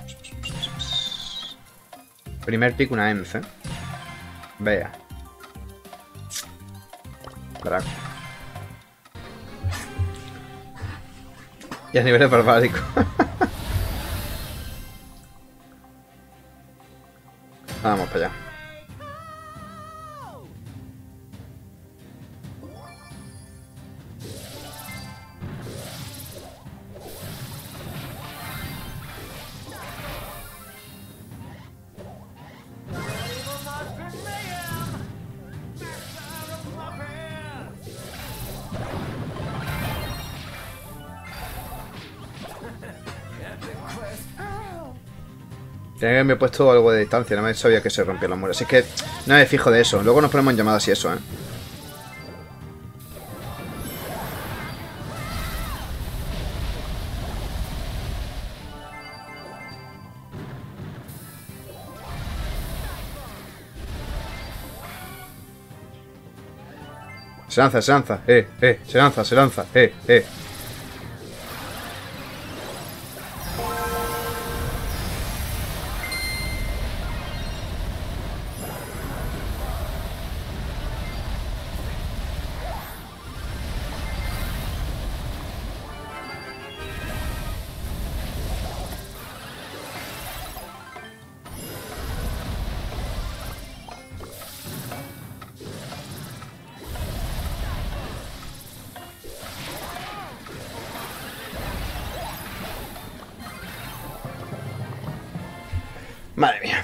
Primer pick, una EMF, ¿eh? Vea. Draco. Y a nivel barbárico. Vamos para allá. Tenía que haberme puesto algo de distancia, no me sabía que se rompían los muros. Así que no me fijo de eso. Luego nos ponemos en llamadas y eso, ¿eh? Se lanza, se lanza, se lanza, se lanza, Madre mía.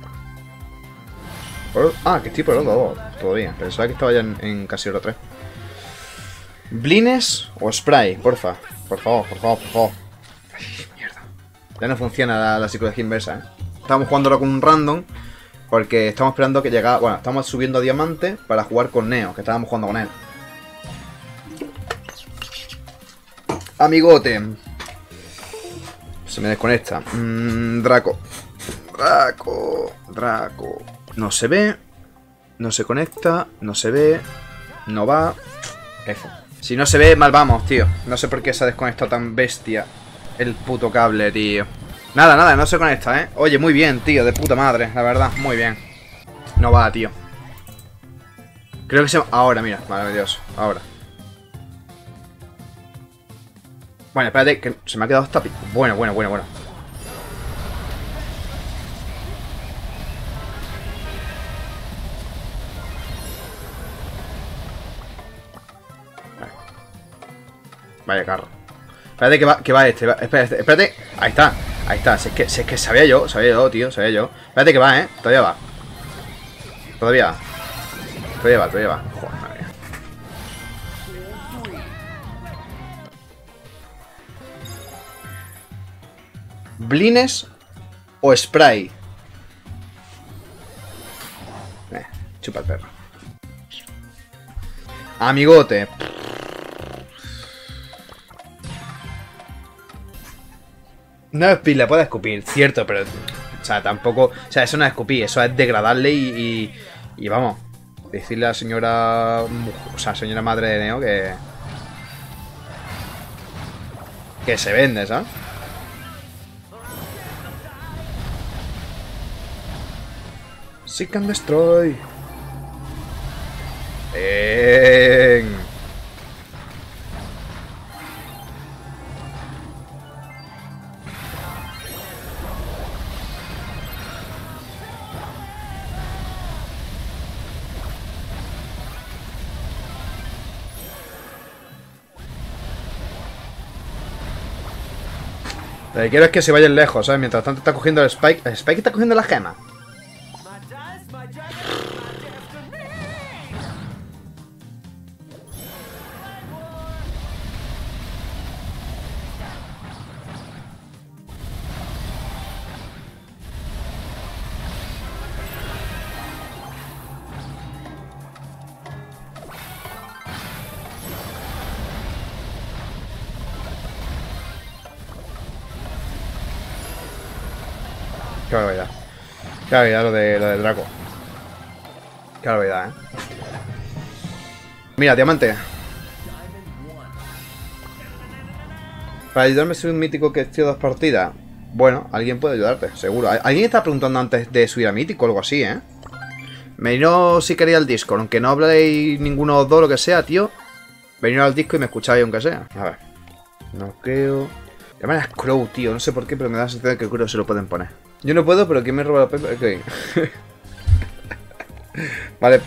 Ah, que estoy por el lado todavía. Pensaba que estaba ya en casi hora 3. ¿Blines o spray? Porfa. Por favor, por favor, por favor. Ay, mierda. Ya no funciona la psicología inversa, ¿eh? Estamos jugándolo con un random. Porque estamos esperando que llegara. Bueno, estamos subiendo a diamante para jugar con Neo, que estábamos jugando con él. Amigote. Se me desconecta. Draco. Draco. No se ve. No se conecta. No se ve. No va. F. Si no se ve, mal vamos, tío. No sé por qué se ha desconectado tan bestia el puto cable, tío. Nada, no se conecta, ¿eh? Oye, muy bien, tío. De puta madre, la verdad. Muy bien. No va, tío. Creo que se... Ahora, mira. Maravilloso. Ahora. Bueno, espérate, que se me ha quedado hasta... Bueno. Vaya carro. Espérate que va este. Espérate. Ahí está. Si es que sabía yo, tío. Espérate que va, Todavía va. Todavía va. Joder, madre mía. ¿Blines o spray? Chupa el perro. Amigote. No le puede escupir, cierto, pero... O sea, tampoco... O sea, eso no es escupir, eso es degradarle y vamos... Decirle a la señora... O sea, señora madre de Neo que... Que se vende, ¿sabes? Seek and destroy. Bien. Lo que quiero es que se vayan lejos, ¿sabes? Mientras tanto está cogiendo el Spike. El Spike está cogiendo la gema. Qué barbaridad. Qué barbaridad lo de Draco. Qué barbaridad, Mira, diamante. Para ayudarme soy un mítico que estoy 2 partidas. Bueno, alguien puede ayudarte, seguro. Alguien está preguntando antes de subir a Mítico o algo así, ¿eh? Venid si queréis al Discord, aunque no habléis ninguno de los dos, lo que sea, tío. Venid al Discord y me escucháis aunque sea. A ver. No creo... La manera es Crow, tío. No sé por qué, pero me da la sensación de que Crow se lo pueden poner. Yo no puedo, pero ¿quién me roba la pepa? Okay. Vale.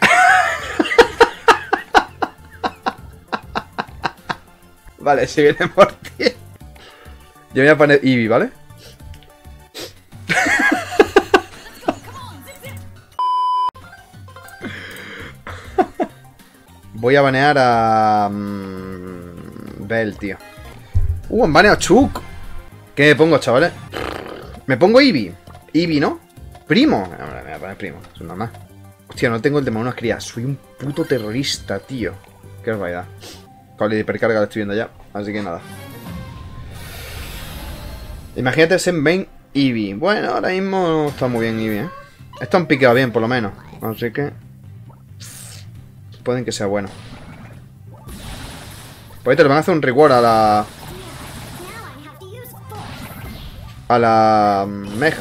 Vale, si viene por ti. Yo me voy a poner Eevee, ¿vale? Voy a banear a... Bell, tío. Han baneado a Chuk. ¿Qué me pongo, chavales? Me pongo Eevee. Eevee, ¿no? Primo. Me voy a poner primo. Eso es normal. Hostia, no tengo el de unas crías. Soy un puto terrorista, tío. Qué barbaridad. Cable de hipercarga lo estoy viendo ya. Así que nada. Imagínate Zenbane Eevee. Bueno, ahora mismo está muy bien Eevee, ¿eh? Esto han piqueado bien, por lo menos. Así que... pueden que sea bueno. Pues ahorita le van a hacer un reward a la... a la... Meg.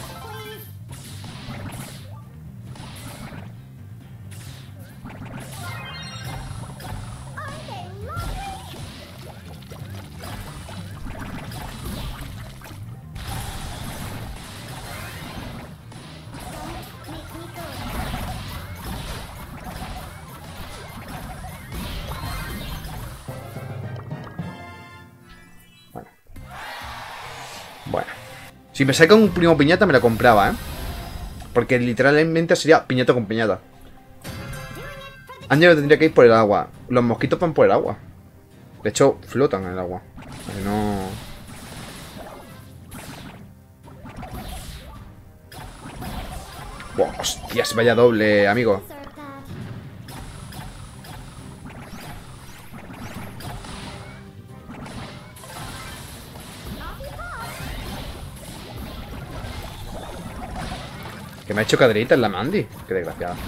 Bueno. Si me saca un primo piñata me la compraba, ¿eh? Porque literalmente sería piñata con piñata. Ángel tendría que ir por el agua. Los mosquitos van por el agua. De hecho, flotan en el agua. No... Wow, hostias, vaya doble, amigo. Que me ha hecho caderita en la Mandy. Qué desgraciada.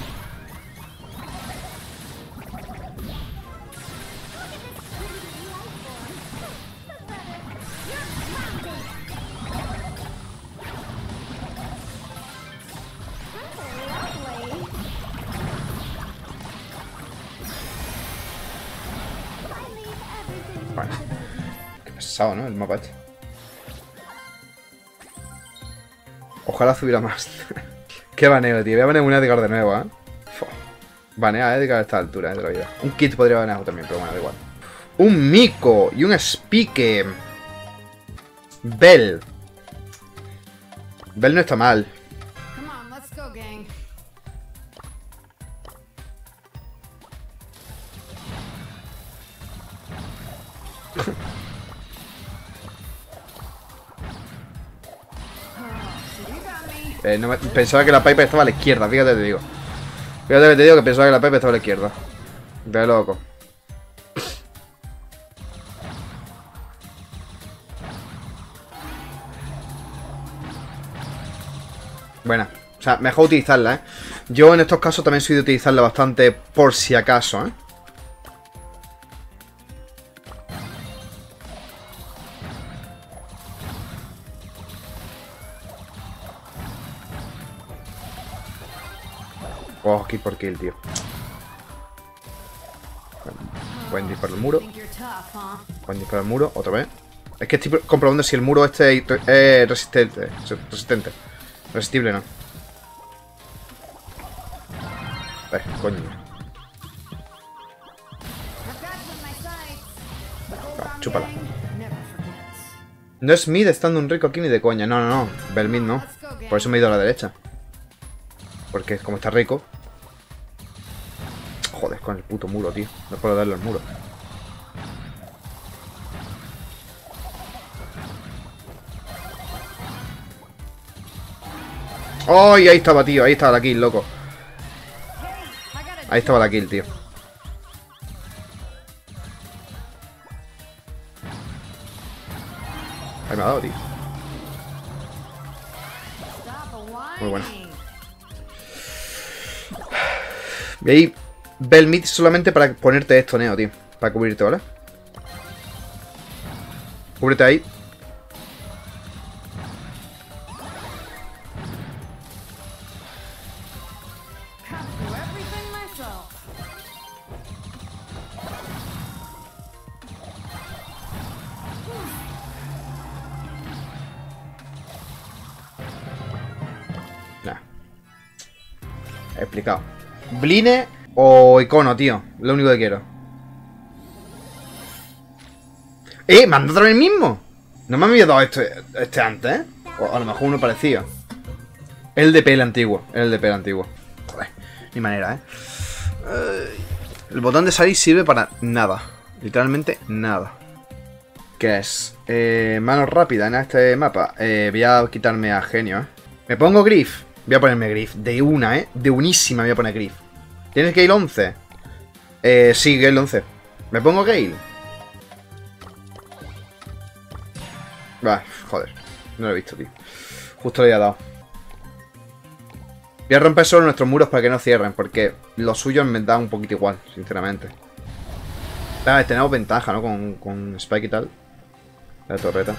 Bueno. Qué pesado, ¿no? El mapa este. Ojalá subiera más. Qué baneo, tío. Voy a banear un Edgar de nuevo, ¿eh? Banea a Edgar a esta altura de la vida. Un Kit podría banear también, pero bueno, da igual. Un Mico y un Spike. Bell. Bell no está mal. Pensaba que la Piper estaba a la izquierda, fíjate te digo. Fíjate que te digo que pensaba que la Piper estaba a la izquierda. De loco. Buena. O sea, mejor utilizarla, ¿eh? Yo en estos casos también soy de utilizarla bastante por si acaso, ¿eh? Oh, kill por kill, tío. Buen disparo al muro. Buen disparo al muro, otra vez. Es que estoy comprobando si el muro este es resistente. Resistible, ¿no? Coño. No, chúpala. No es mid estando un rico aquí ni de coña. No, no, no. Bell mid no. Por eso me he ido a la derecha. Porque como está rico. Joder, con el puto muro, tío. No puedo darle al muro. ¡Ay! Ahí estaba, tío. Ahí estaba la kill, loco. Ahí estaba la kill, tío. Ahí me ha dado, tío. Muy bueno. Y ahí Bell mid solamente para ponerte esto, Neo, tío. Para cubrirte, ¿vale? Cúbrete ahí. Explicado. Bline o icono, tío. Lo único que quiero. ¿Me han dado otra vez el mismo? No me había dado este antes, ¿eh? O a lo mejor uno parecido. El de el antiguo. El de el antiguo. Joder, ni manera, ¿eh? El botón de salir sirve para nada. Literalmente nada. ¿Qué es? Mano rápida en este mapa. Voy a quitarme a genio, ¿eh? Me pongo Griff. Voy a ponerme Griff. De una, ¿eh? De unísima voy a poner Griff. ¿Tienes Gale 11? Sí, Gale 11. ¿Me pongo Gale? Va, joder. No lo he visto, tío. Justo le había dado. Voy a romper solo nuestros muros para que no cierren, porque lo suyo me da un poquito igual, sinceramente. Tenemos ventaja, ¿no? Con Spike y tal. La torreta.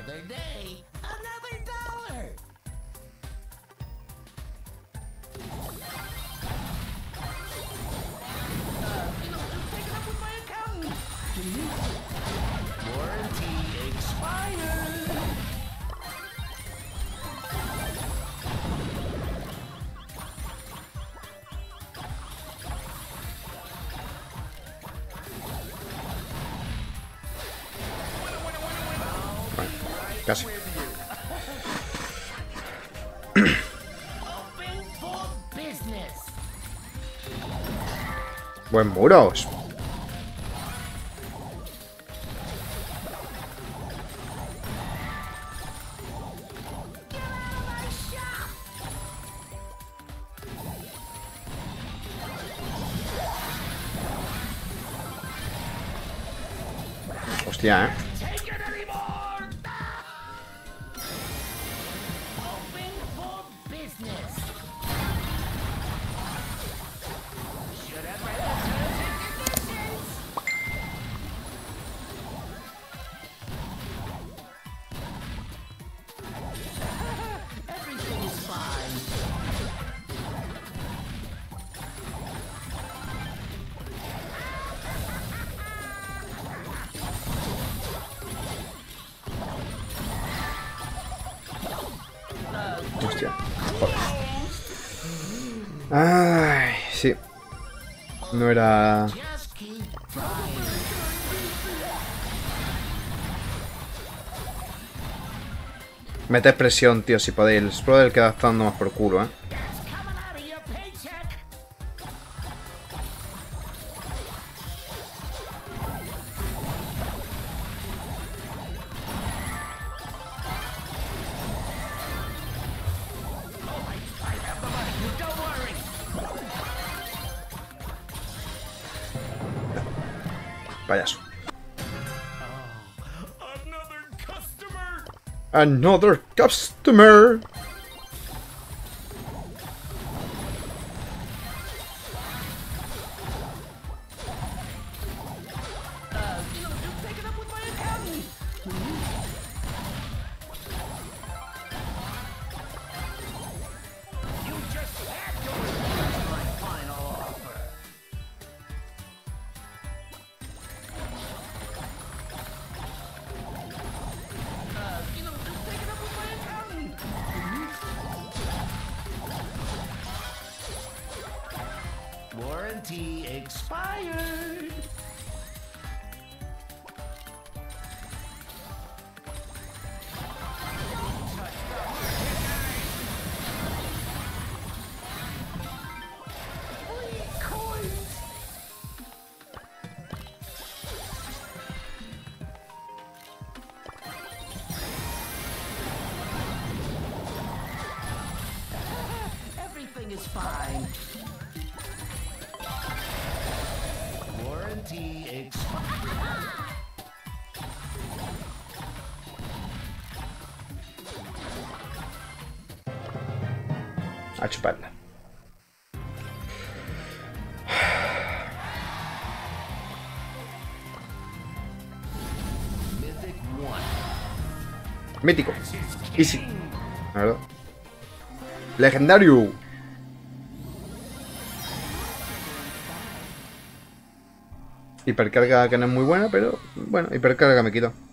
Casi. Buen muros. Hostia, ¿eh? Hostia. Joder. Ay, sí. No era... Meted presión, tío, si podéis. El Exploder queda dando más por culo, ¿eh? Payaso. Another customer. Warranty expired. Everything is fine. Warranty expired. A chuparla. Mythic 1. Mítico. Easy. La verdad. Legendario. Hipercarga que no es muy buena, pero bueno, hipercarga me quito.